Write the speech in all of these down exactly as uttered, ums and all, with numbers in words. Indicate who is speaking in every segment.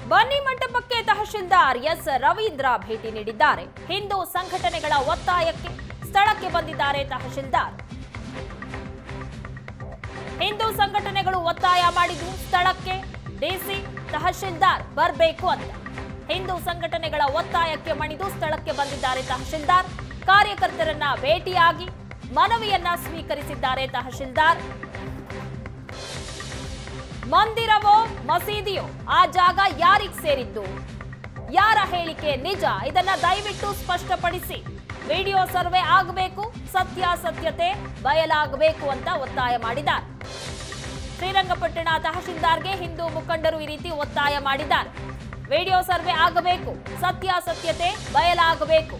Speaker 1: ಬನ್ನಿ ಮಂಟಪಕ್ಕೆ ತಹಶೀಲ್ದಾರ್ ಎಸ್ ರವೀಂದ್ರ ಭೇಟಿ ನೀಡಿದ್ದಾರೆ. ಹಿಂದೂ ಸಂಘಟನೆಗಳ ಒತ್ತಾಯಕ್ಕೆ ಸ್ಥಳಕ್ಕೆ ಬಂದಿದ್ದಾರೆ ತಹಶೀಲ್ದಾರ್. ಹಿಂದೂ ಸಂಘಟನೆಗಳು ಒತ್ತಾಯ ಮಾಡಿದ್ದು ಸ್ಥಳಕ್ಕೆ ಡಿಸಿ ತಹಶೀಲ್ದಾರ್ ಬರಬೇಕು ಅಂತ. ಹಿಂದೂ ಸಂಘಟನೆಗಳ ಒತ್ತಾಯಕ್ಕೆ ಮಣಿದು ಸ್ಥಳಕ್ಕೆ ಬಂದಿದ್ದಾರೆ ತಹಶೀಲ್ದಾರ್. ಕಾರ್ಯಕರ್ತರನ್ನ ಭೇಟಿಯಾಗಿ ಮನವಿಯನ್ನ ಸ್ವೀಕರಿಸಿದ್ದಾರೆ ತಹಶೀಲ್ದಾರ್. ಮಂದಿರವೋ ಮಸೀದಿಯೋ ಆ ಜಾಗ ಯಾರಿಗೆ ಸೇರಿದ್ದು, ಯಾರ ಹೇಳಿಕೆ ನಿಜ, ಇದನ್ನ ದಯವಿಟ್ಟು ಸ್ಪಷ್ಟಪಡಿಸಿ. ವಿಡಿಯೋ ಸರ್ವೆ ಆಗಬೇಕು, ಸತ್ಯಾಸತ್ಯತೆ ಬಯಲಾಗಬೇಕು ಅಂತ ಒತ್ತಾಯ ಮಾಡಿದ್ದಾರೆ. ಶ್ರೀರಂಗಪಟ್ಟಣ ತಹಶೀಲ್ದಾರ್ಗೆ ಹಿಂದೂ ಮುಖಂಡರು ಈ ರೀತಿ ಒತ್ತಾಯ ಮಾಡಿದ್ದಾರೆ. ವಿಡಿಯೋ ಸರ್ವೆ ಆಗಬೇಕು, ಸತ್ಯಾಸತ್ಯತೆ ಬಯಲಾಗಬೇಕು.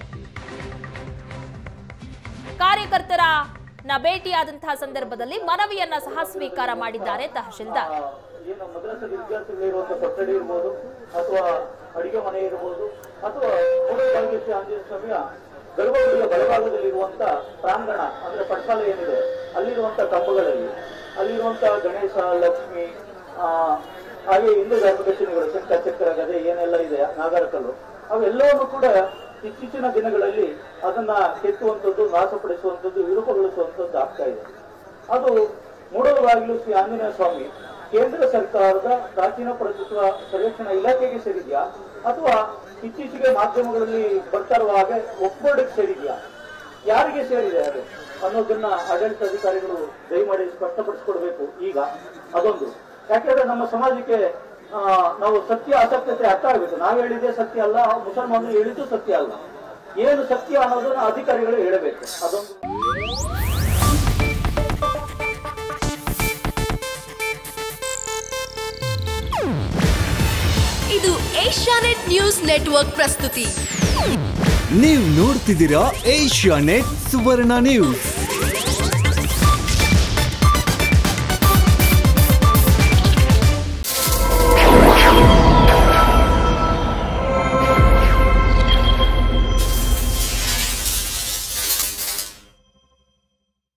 Speaker 1: ಕಾರ್ಯಕರ್ತರ ಭೇಟಿಯಾದಂತಹ ಸಂದರ್ಭದಲ್ಲಿ ಮನವಿಯನ್ನ ಸಹ ಸ್ವೀಕಾರ ಮಾಡಿದ್ದಾರೆ ತಹಶೀಲ್ದಾರ್.
Speaker 2: ಏನು ಮದ್ರಸಾ ವಿದ್ಯಾರ್ಥಿಗಳಿರುವಂತಹ ಕೊಠಡಿ ಇರಬಹುದು ಅಥವಾ ಅಡಿಗೆ ಮನೆ ಇರಬಹುದು ಅಥವಾ ಮೂಡಲಗಿ ಶ್ರೀ ಆಂಜನೇಯ ಸ್ವಾಮಿಯ ಗರ್ಭಗುಡಿಯ ಬಲಭಾಗದಲ್ಲಿರುವಂತ ಪ್ರಾಂಗಣ ಅಂದ್ರೆ ಪಟ್ಸಾಲ ಏನಿದೆ ಅಲ್ಲಿರುವಂತಹ ಕಂಬಗಳಲ್ಲಿ ಅಲ್ಲಿರುವಂತಹ ಗಣೇಶ, ಲಕ್ಷ್ಮಿ, ಆ ಹಾಗೆ ಹಿಂದೂ ಧರ್ಮದರ್ಶಿನಿಗಳು ಶಂಖ, ಚಕ್ರ, ಗದೆ ಏನೆಲ್ಲ ಇದೆ, ನಾಗರಕಲ್ಲು, ಅವೆಲ್ಲವನ್ನೂ ಕೂಡ ಇತ್ತೀಚಿನ ದಿನಗಳಲ್ಲಿ ಅದನ್ನ ಕೆತ್ತುವಂಥದ್ದು, ನಾಶಪಡಿಸುವಂಥದ್ದು, ವಿರೂಪಗೊಳಿಸುವಂಥದ್ದು ಆಗ್ತಾ ಇದೆ. ಅದು ಮೂಡಲಬಾಗಿಲು ಶ್ರೀ ಆಂಜನೇಯ ಸ್ವಾಮಿ ಕೇಂದ್ರ ಸರ್ಕಾರದ ಪ್ರಾಚೀನ ಪುರಾತತ್ವ ಸರ್ವೇಕ್ಷಣಾ ಇಲಾಖೆಗೆ ಸೇರಿದೆಯಾ ಅಥವಾ ಇತ್ತೀಚೆಗೆ ಮಾಧ್ಯಮಗಳಲ್ಲಿ ಬರ್ತಾ ಇರುವ ಹಾಗೆ ಒಕ್ಬೋರ್ಡ್ಗೆ ಸೇರಿದೆಯಾ, ಯಾರಿಗೆ ಸೇರಿದೆ ಅದು ಅನ್ನೋದನ್ನ ಆಡಳಿತಾಧಿಕಾರಿಗಳು ದಯಮಾಡಿ ಸ್ಪಷ್ಟಪಡಿಸಿಕೊಡ್ಬೇಕು. ಈಗ ಅದೊಂದು, ಯಾಕೆಂದ್ರೆ ನಮ್ಮ ಸಮಾಜಕ್ಕೆ ಆ ನಾವು ಸತ್ಯ ಅಸತ್ಯತೆ ಅರ್ಥ ಆಗಬೇಕು. ನಾವು ಹೇಳಿದ್ದೆ ಸತ್ಯ ಅಲ್ಲ, ಮುಸಲ್ಮಾನರು ಹೇಳಿದ್ದು ಸತ್ಯ ಅಲ್ಲ, ಏನು ಸತ್ಯ ಅನ್ನೋದನ್ನ ಅಧಿಕಾರಿಗಳು ಹೇಳಬೇಕು. ಅದೊಂದು.
Speaker 3: ಇದು ಏಷ್ಯಾನೆಟ್ ನ್ಯೂಸ್ ನೆಟ್ವರ್ಕ್ ಪ್ರಸ್ತುತಿ.
Speaker 4: ನೀವು ನೋಡ್ತಿದ್ದೀರಾ ಏಷ್ಯಾನೆಟ್ ಸುವರ್ಣ ನ್ಯೂಸ್.